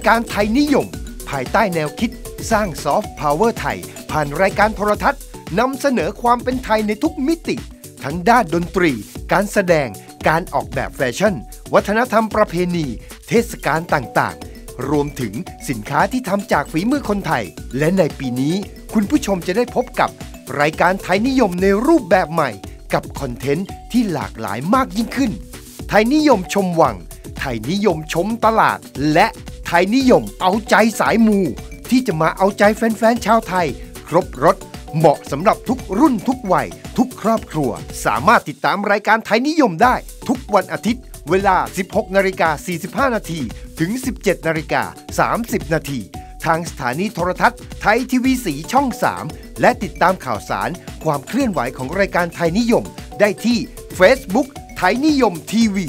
การไทยนิยมภายใต้แนวคิดสร้างซอฟต์พาวเวอร์ไทยผ่านรายการโทรทัศน์นำเสนอความเป็นไทยในทุกมิติทั้งด้านดนตรีการแสดงการออกแบบแฟชั่นวัฒนธรรมประเพณีเทศกาลต่างๆรวมถึงสินค้าที่ทำจากฝีมือคนไทยและในปีนี้คุณผู้ชมจะได้พบกับรายการไทยนิยมในรูปแบบใหม่กับคอนเทนต์ที่หลากหลายมากยิ่งขึ้นไทยนิยมชมวังไทยนิยมชมตลาดและไทยนิยมเอาใจสายมูที่จะมาเอาใจแฟนๆชาวไทยครบรสเหมาะสำหรับทุกรุ่นทุกวัยทุกครอบครัวสามารถติดตามรายการไทยนิยมได้ทุกวันอาทิตย์เวลา 16:45 น.ถึง 17:30 น.ทางสถานีโทรทัศน์ไทยทีวีสีช่อง 3 และติดตามข่าวสารความเคลื่อนไหวของรายการไทยนิยมได้ที่ Facebook ไทยนิยมทีวี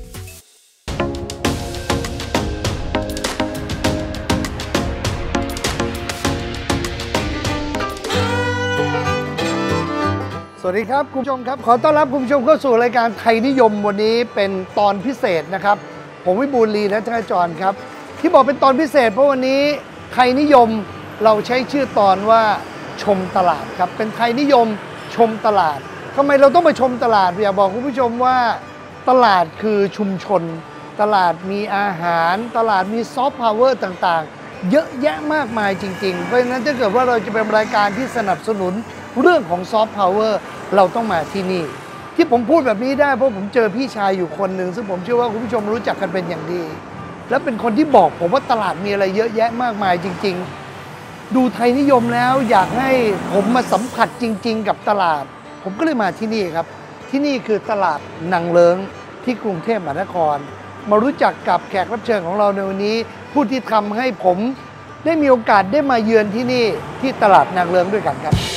สวัสดีครับคุณผู้ชมครับขอต้อนรับคุณผู้ชมเข้าสู่รายการไทยนิยมวันนี้เป็นตอนพิเศษนะครับผมวิบูลย์ ลีรัตนจรครับที่บอกเป็นตอนพิเศษเพราะวันนี้ไทยนิยมเราใช้ชื่อตอนว่าชมตลาดครับเป็นไทยนิยมชมตลาดทำไมเราต้องไปชมตลาดอยากบอกคุณผู้ชมว่าตลาดคือชุมชนตลาดมีอาหารตลาดมีซอฟต์พาวเวอร์ต่างๆเยอะแยะมากมายจริงๆเพราะฉะนั้นถ้าเกิดว่าเราจะเป็นรายการที่สนับสนุนเรื่องของซอฟต์พาวเวอร์เราต้องมาที่นี่ที่ผมพูดแบบนี้ได้เพราะผมเจอพี่ชายอยู่คนหนึ่งซึ่งผมเชื่อว่าคุณผู้ชมรู้จักกันเป็นอย่างดีและเป็นคนที่บอกผมว่าตลาดมีอะไรเยอะแยะมากมายจริงๆดูไทยนิยมแล้วอยากให้ผมมาสัมผัสจริงๆกับตลาดผมก็เลยมาที่นี่ครับที่นี่คือตลาดนางเลิ้งที่กรุงเทพมหานครมารู้จักกับแขกรับเชิญของเราในวันนี้ผู้ที่ทำให้ผมได้มีโอกาสได้มาเยือนที่นี่ที่ตลาดนางเลิ้งด้วยกันครับ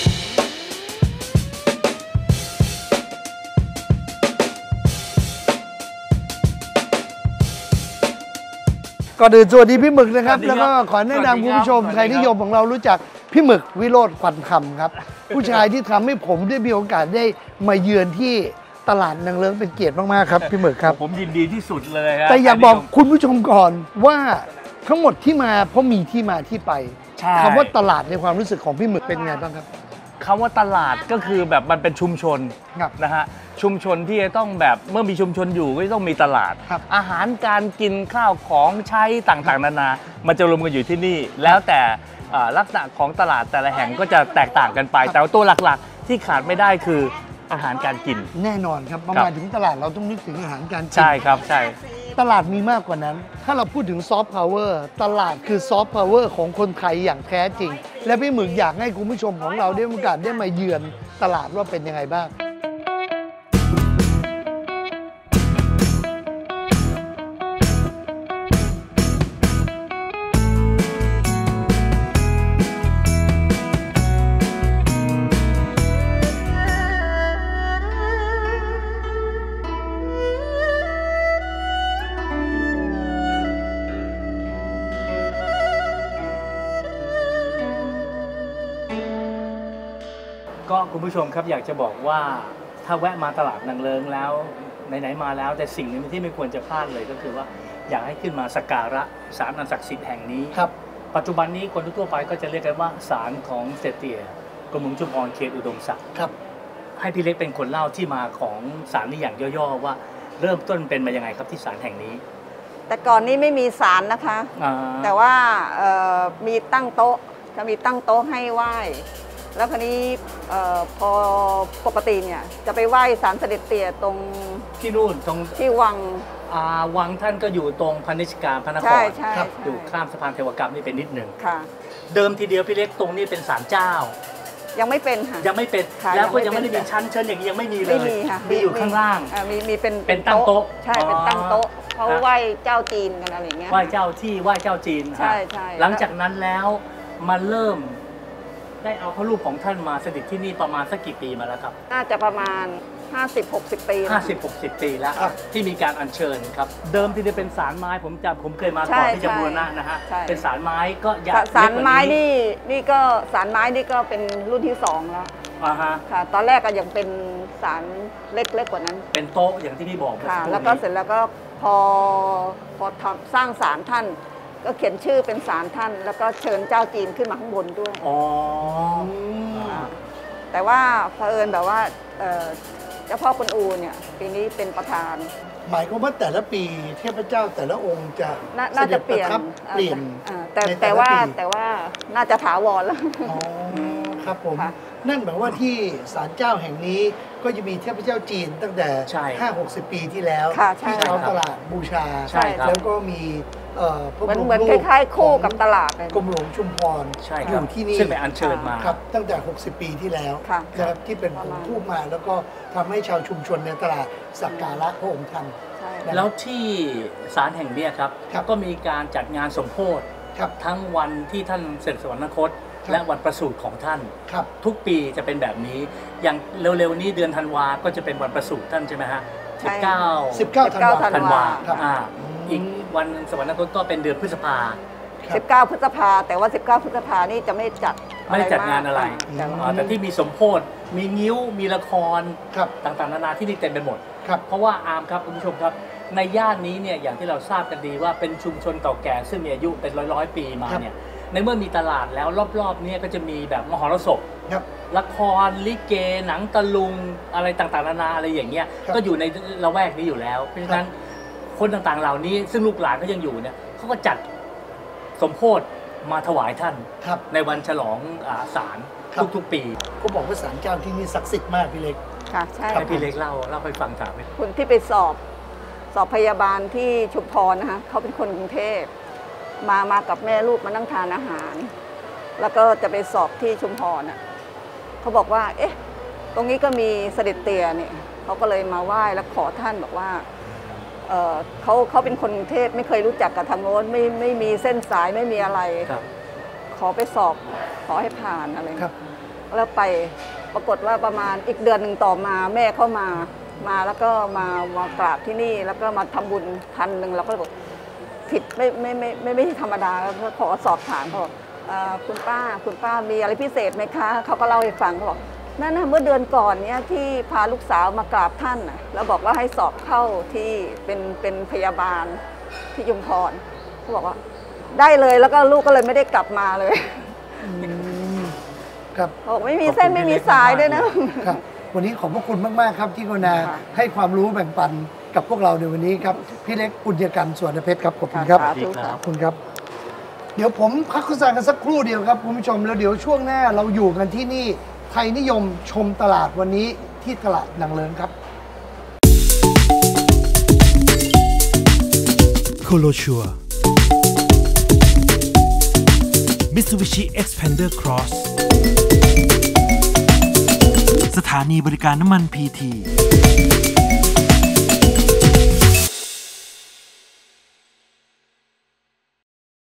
ก่อนอื่นสวัสดีพี่หมึกนะครับแล้วก็ขอแนะนำคุณผู้ชมไทยนิยมของเรารู้จักพี่หมึกวิโรจน์ขวัญคำครับผู้ชายที่ทำให้ผมได้มีโอกาสได้มาเยือนที่ตลาดนางเลิ้งเป็นเกียรติมากๆครับพี่หมึกครับผมยินดีที่สุดเลยครับแต่อยากบอกคุณผู้ชมก่อนว่าทั้งหมดที่มาเพราะมีที่มาที่ไปคำว่าตลาดในความรู้สึกของพี่หมึกเป็นไงบ้างครับคำว่าตลาดก็คือแบบมันเป็นชุมชนนะฮะชุมชนที่จะต้องแบบเมื่อมีชุมชนอยู่ก็ต้องมีตลาดอาหารการกินข้าวของใช้ต่างๆนานามันจะรวมกันอยู่ที่นี่แล้วแต่ลักษณะของตลาดแต่ละแห่งก็จะแตกต่างกันไปแต่ว่าตัวหลักๆที่ขาดไม่ได้คืออาหารการกินแน่นอนครับประมาณถึงตลาดเราต้องนึกถึงอาหารการกินใช่ครับใช่ตลาดมีมากกว่านั้นถ้าเราพูดถึงซอฟต์พาวเวอร์ตลาดคือซอฟต์พาวเวอร์ของคนไทยอย่างแท้จริงและพี่หมึกอยากให้คุณผู้ชมของเราได้มีโอกาสได้มาเยือนตลาดว่าเป็นยังไงบ้างก็คุณผู้ชมครับอยากจะบอกว่าถ้าแวะมาตลาดนางเลิ้งแล้วไหนๆมาแล้วแต่สิ่งหนึ่งที่ไม่ควรจะพลาดเลยก็คือว่าอยากให้ขึ้นมาสักการะศาลอันศักดิ์สิทธิ์แห่งนี้ครับปัจจุบันนี้คนทั่วไปก็จะเรียกกันว่าศาลของเสด็จเตี่ยกรมหลวงชุมพรเขตอุดมศักดิ์ครับให้พี่เล็กเป็นคนเล่าที่มาของศาลนี้อย่างย่อๆว่าเริ่มต้นเป็นมายังไงครับที่ศาลแห่งนี้แต่ก่อนนี้ไม่มีศาลนะคะแต่ว่ามีตั้งโต๊ะจะมีตั้งโต๊ะให้ไหว้แล้วคราวนี้พอปกติเนี่ยจะไปไหว้ศาลเสด็จเตี่ยตรงที่นู่นตรงที่วังวังท่านก็อยู่ตรงพระนิชการพระนครอยู่ข้ามสะพานเทวกรรมนี่เป็นนิดหนึ่งเดิมทีเดียวพี่เล็กตรงนี้เป็นศาลเจ้ายังไม่เป็นค่ะยังไม่เป็นแล้วก็ยังไม่ได้มีชั้นเชิญอย่างนี้ยังไม่มีเลยมีอยู่ข้างล่างมีเป็นตั้งโต๊ะใช่เป็นตั้งโต๊ะเขาไหว้เจ้าจีนกันอะไรอย่างเงี้ยไหว้เจ้าที่ไหว้เจ้าจีนใช่ใช่หลังจากนั้นแล้วมาเริ่มได้เอาพระรูปของท่านมาเสด็จที่นี่ประมาณสักกี่ปีมาแล้วครับน่าจะประมาณ50-60 ปี 50-60 ปีแล้วที่มีการอัญเชิญครับเดิมที่จะเป็นศาลไม้ผมเคยมาก่อนที่จะบูรณะนะฮะเป็นศาลไม้ก็ใหญ่ศาลไม้นี่ก็ศาลไม้นี่ก็เป็นรุ่นที่2แล้วค่ะตอนแรกก็ยังเป็นศาลเล็กกว่านั้นเป็นโต๊ะอย่างที่พี่บอกค่ะแล้วก็เสร็จแล้วก็พอสร้างศาลท่านก็เขียนชื่อเป็นศาลท่าน แล้วก็เชิญเจ้าจีนขึ้นมาข้างบนด้วยแต่ว่าเผอิญแบบว่าเจ้าพ่อกวนอูเนี่ยปีนี้เป็นประธานหมายความว่าแต่ละปีเทพเจ้าแต่ละองค์จะน่าจะเปลี่ยนแต่ว่าน่าจะถาวรแล้วครับผมนั่นหมายว่าที่ศาลเจ้าแห่งนี้ก็จะมีเทพเจ้าจีนตั้งแต่ 5-60 ปีที่แล้วที่ชาวตลาดบูชาแล้วก็มีเหมือนคล้ายๆคู่กับตลาดกรมหลวงชุมพรอยู่ที่นี่ซึ่งไปอัญเชิญมาครับตั้งแต่ 60 ปีที่แล้วนะครับที่เป็นผงทูบมาแล้วก็ทำให้ชาวชุมชนในตลาดสักการะพระองค์ท่านแล้วที่ศาลแห่งนี้ครับก็มีการจัดงานสมโภชทั้งวันที่ท่านเสด็จสวรรคตและวันประสูติของท่านทุกปีจะเป็นแบบนี้อย่างเร็วๆนี้เดือนธันวาก็จะเป็นวันประสูติท่านใช่ไหมฮะ19ธันวาอีกวันสวรรคตก็เป็นเดือนพฤษภา 19 พฤษภาแต่ว่า19 พฤษภานี่จะไม่ได้จัดงานอะไรแต่ที่มีสมโภชมีงิ้วมีละครต่างๆนานาที่นี่เต็มไปหมดเพราะว่าอาร์มครับคุณผู้ชมครับในย่านนี้เนี่ยอย่างที่เราทราบกันดีว่าเป็นชุมชนเก่าแก่ซึ่งมีอายุเป็นร้อยปีมาเนี่ยในเมื่อมีตลาดแล้วรอบๆนี้ก็จะมีแบบมหรสพละครลิเกหนังตะลุงอะไรต่างๆนานาอะไรอย่างเงี้ยก็อยู่ในละแวกนี้อยู่แล้วเพราะฉะนั้นคนต่างๆเหล่านี้ซึ่งลูกหลานก็ยังอยู่เนี่ยเขาก็จัดสมโภชมาถวายท่านในวันฉลองศาลทุกๆปีก็บอกว่าศาลเจ้าที่นี่ศักดิ์สิทธิ์มากพี่เล็กค่ะใช่พี่เล็กเล่าให้ฟังถามคุณที่ไปสอบพยาบาลที่ชุมพรนะคะเขาเป็นคนกรุงเทพมากับแม่ลูกมานั่งทานอาหารแล้วก็จะไปสอบที่ชุมพรเขาบอกว่าเอ๊ะตรงนี้ก็มีเสด็จเตี่ยเนี่ยเขาก็เลยมาไหว้แล้วขอท่านบอกว่าเขาเป็นคนกรุงเทพไม่เคยรู้จักกับทางโน้นไม่มีเส้นสายไม่มีอะไรขอไปสอบขอให้ผ่านอะไรแล้วไปปรากฏว่าประมาณอีกเดือนหนึ่งต่อมาแม่เข้ามาแล้วก็มากราบที่นี่แล้วก็มาทำบุญ1,000แล้วก็บอกผิดไม่ธรรมดาแล้วขอสอบถามเขาบอกคุณป้ามีอะไรพิเศษไหมคะเขาก็เล่าให้ฟังเขาบอกนั่นนะเมื่อเดือนก่อนเนี้ยที่พาลูกสาวมากราบท่านแล้วบอกว่าให้สอบเข้าที่เป็นพยาบาลที่ชุมพรเขาบอกว่าได้เลยแล้วก็ลูกก็เลยไม่ได้กลับมาเลยครับบอกไม่มีเส้นไม่มีสายด้วยนะวันนี้ขอบพระคุณมากๆครับที่กรุณาให้ความรู้แบ่งปันกับพวกเราในวันนี้ครับพี่เล็กปุญญกันสวนเพชรครับขอบคุณครับขอบคุณครับเดี๋ยวผมพักโฆษณากันสักครู่เดียวครับคุณผู้ชมแล้วเดี๋ยวช่วงหน้าเราอยู่กันที่นี่ไทยนิยมชมตลาดวันนี้ที่ตลาดนางเลิ้งครับโคโลชัว Mitsubishi Xpander Cross สถานีบริการน้ำมันพีที